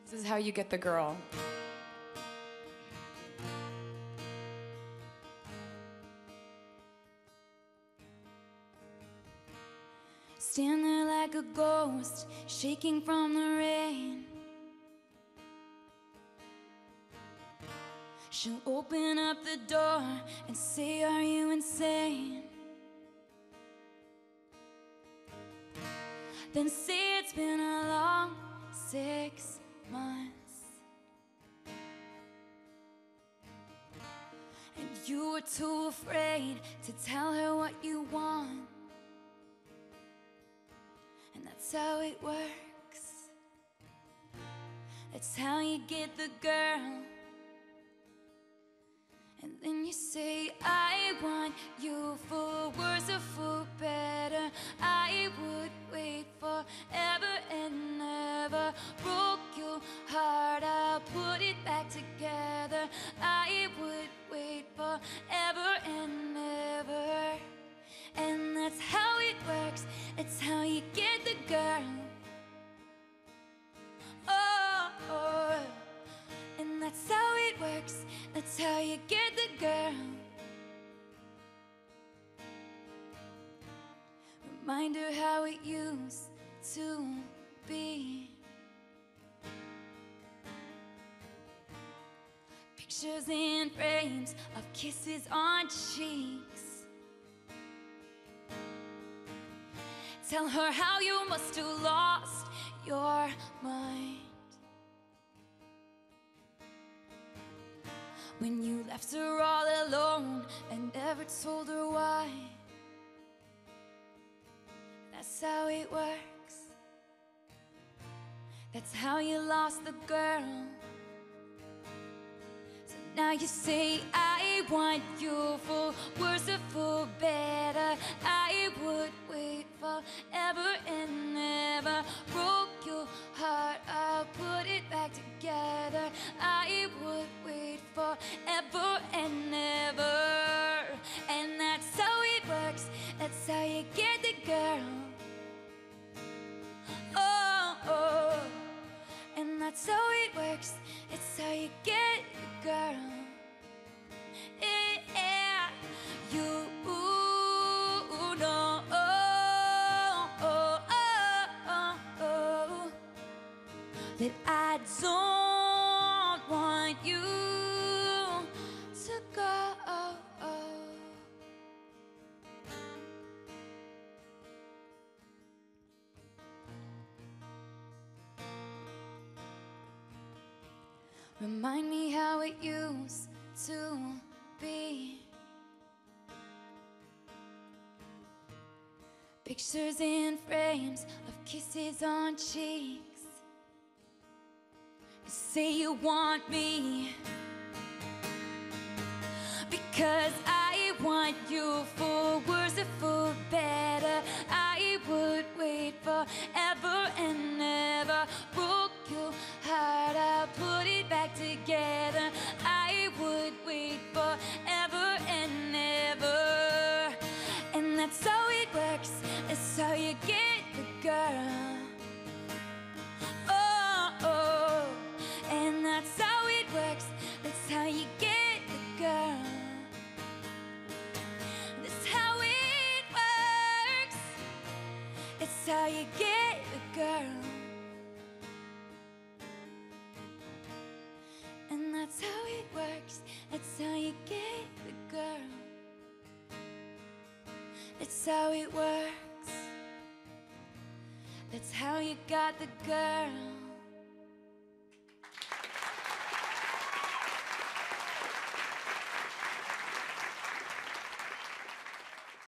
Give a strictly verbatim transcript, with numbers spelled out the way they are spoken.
This is how you get the girl. Stand there like a ghost, shaking from the rain. She'll open up the door and say, "Are you insane?" Then say it's been a long six months and you were too afraid to tell her what you want. And that's how it works. That's how you get the girl. And then you say, "I want you for worse or for better. I would wait forever and ever. Broke your heart, I'll put it back together. I would wait forever and ever." And that's how it works. It's how you get the girl. Oh, oh. And that's how it works. That's how you get the girl. Remind her how it used to be. Pictures in frames of kisses on cheeks. Tell her how you must have lost your mind when you left her all alone and never told her why. That's how it works. That's how you lost the girl. So now you say, "I want you for worse or for better. I would wait forever and ever. Broke your heart, I'll put it back together. I would wait forever and ever." And that's how it works. That's how you get the girl. Oh, oh. And that's how it works. It's how you get the girl. Yeah, you know. That I don't want you to go. Remind me how it used to be. Pictures in frames of kisses on cheeks. Say you want me because I want you for worse or for better. I would wait forever and ever. Broke your heart, I'll put it back together. I would wait forever and ever. And that's how it works. That's how you get the girl. Oh, oh. And that's how it works. That's how you get the girl. That's how it works. It's how you get the girl. And that's how it works. That's how you get the girl. That's how it works. That's how you got the girl.